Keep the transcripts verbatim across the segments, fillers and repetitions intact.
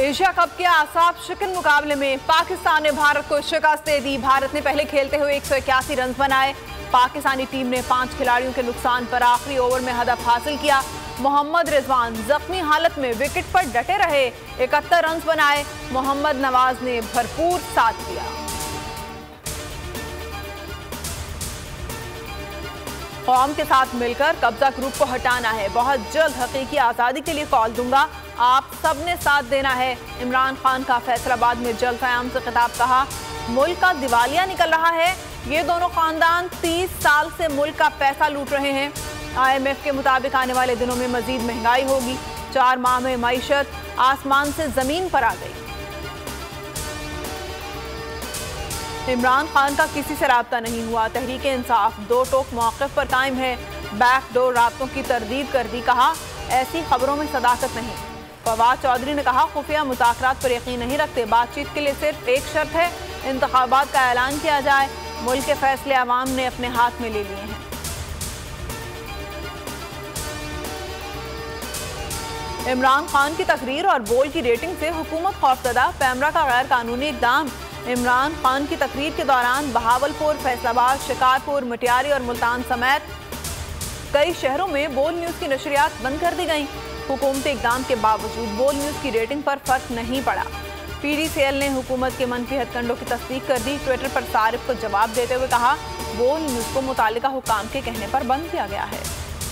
Asia cup के आसाफ शिकन मुकाबले में पाकिस्तान ने भारत को शिकस्त दे दी। भारत ने पहले खेलते हुए एक सौ इक्यासी रन बनाए। पाकिस्तानी टीम ने पांच खिलाड़ियों के नुकसान पर आखिरी ओवर में हदफ हासिल किया। मोहम्मद रिजवान जख्मी हालत में विकेट पर डटे रहे, इकहत्तर रन बनाए। मोहम्मद नवाज ने भरपूर साथ दिया। कौम के साथ मिलकर कब्जा ग्रुप को हटाना है। बहुत जल्द हकीकी आज़ादी के लिए कॉल दूंगा, आप सबने साथ देना है। इमरान खान का फैसलाबाद में जल्द क़याम से खिताब। कहा, मुल्क का दिवालिया निकल रहा है। ये दोनों खानदान तीस साल से मुल्क का पैसा लूट रहे हैं। आई एम एफ के मुताबिक आने वाले दिनों में मजीद महंगाई होगी। चार माह में मईशत आसमान से जमीन पर आ गई। इमरान खान का किसी से राब्ता नहीं हुआ। तहरीक इंसाफ दो टोक मौक़िफ़ पर कायम है। बैकडोर राब्तों की तरदीद कर दी। कहा, ऐसी खबरों में सदाकत नहीं। फवाद चौधरी ने कहा, खुफिया मुज़ाकरात पर यकीन नहीं रखते। बातचीत के लिए सिर्फ एक शर्त है, इंतखाबात का ऐलान किया जाए। मुल्क के फैसले अवाम ने अपने हाथ में ले लिए हैं। इमरान खान की तकरीर और बोल की रेटिंग से हुकूमत खौफजदा। पैमरा का गैर कानूनी इकदाम। इमरान खान की तकरीर के दौरान बहावलपुर, फैसलाबाद, शिकारपुर, मटियारी और मुल्तान समेत कई शहरों में बोल न्यूज़ की नशरियात बंद कर दी गई। हुकूमती इकदाम के बावजूद बोल न्यूज़ की रेटिंग पर फर्क नहीं पड़ा। पी डी सी एल ने हुकूमत के मनफी हथकंडों की तस्दीक कर दी। ट्विटर पर सारिफ को जवाब देते हुए कहा, बोल न्यूज़ को मुतालिका हुकाम के कहने पर बंद किया गया है।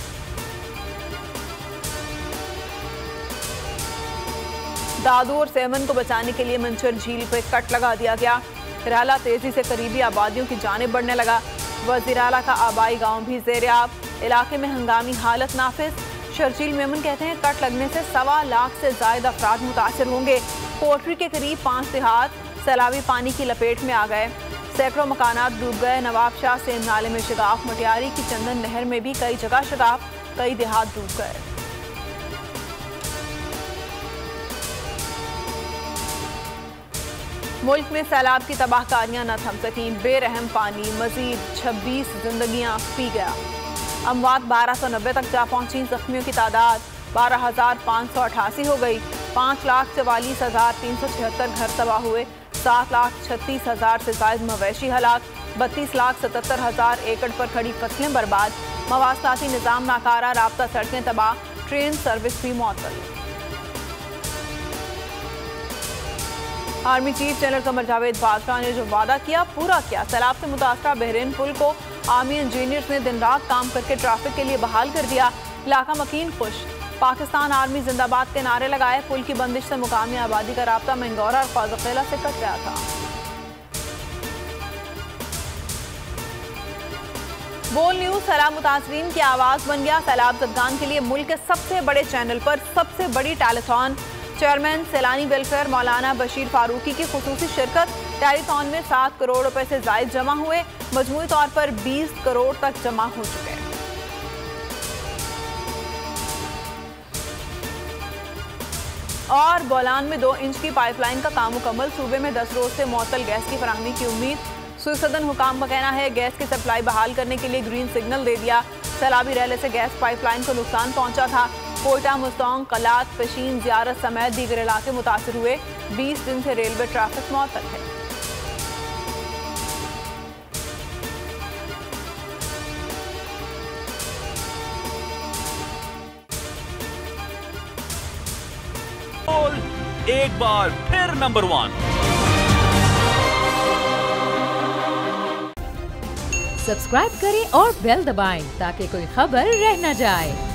दादू और सेमन को बचाने के लिए मंचर झील पर कट लगा दिया गया। राला तेजी से करीबी आबादियों की जानिब बढ़ने लगा। वजीराला का आबाई गांव भी ज़ेर-ए-आब। इलाके में हंगामी हालत नाफिज। शर्जील मेमन कहते हैं, कट लगने से सवा लाख से ज्यादा अफराद मुतासर होंगे। पोल्ट्री के करीब पाँच देहात सैलाबी पानी की लपेट में आ गए। सैकड़ों मकानात डूब गए। नवाब शाह सेम नाले में शगाफ। मटियारी की चंदन नहर में भी कई जगह शगाफ। कई देहात डूब गए। मुल्क में सैलाब की तबाहकारियां न थम सकीं। बेरहम पानी मजीद छब्बीस जिंदगियां पी गया। अमवात बारह सौ नब्बे तक जा पहुंची। जख्मियों की तादाद बारह हजार पाँच सौ अठासी हो गई। पाँच लाख चवालीस हजार तीन सौ छिहत्तर घर तबाह हुए। सात लाख छत्तीस हजार से जायद मवेशी हलाक। बत्तीस लाख सतहत्तर हजार एकड़ पर खड़ी फसलें बर्बाद। मवासलाती निज़ाम नाकारा। राब्ता सड़कें तबाह। ट्रेन सर्विस भी मुअत्तल। Army chief general Qamar Javed Bajwa ने जो वादा किया पूरा किया। सैलाब से मुतासरा बहरीन पुल को आर्मी इंजीनियर्स ने दिन रात काम करके ट्रैफिक के लिए बहाल कर दिया। इलाका मकीन खुश। पाकिस्तान आर्मी जिंदाबाद के नारे लगाए। पुल की बंदिश से मुकामी आबादी का राब्ता मंगौरा और ख्वाजकेला से कट गया था। बोल न्यूज सैलाब मुतासरीन की आवाज बन गया। सैलाब जदगान के लिए मुल्क के सबसे बड़े चैनल पर सबसे बड़ी टेलीथॉन। चेयरमैन सैलानी वेलफेयर मौलाना बशीर फारूकी की खुसूसी शिरकत। टेलीथॉन में सात करोड़ रुपए से जायद जमा हुए। मजमूई तौर पर बीस करोड़ तक जमा हो चुके हैं। और बोलान में दो इंच की पाइपलाइन का काम मुकम्मल। सूबे में दस रोज से मुअत्तल गैस की फराहमी की उम्मीद। सुसदन हुकाम का कहना है, गैस की सप्लाई बहाल करने के लिए ग्रीन सिग्नल दे दिया। सैलाबी रैले से गैस पाइपलाइन को नुकसान पहुंचा था। कोयटा, मुस्तौंग, कलात, पशीन, ज़ियारत समेत दीगर इलाके मुतासर हुए। बीस दिन से रेलवे ट्रैफिक मुअत्तल है। एक बार फिर नंबर वन। सब्सक्राइब करें और बेल दबाएं ताकि कोई खबर रह न जाए।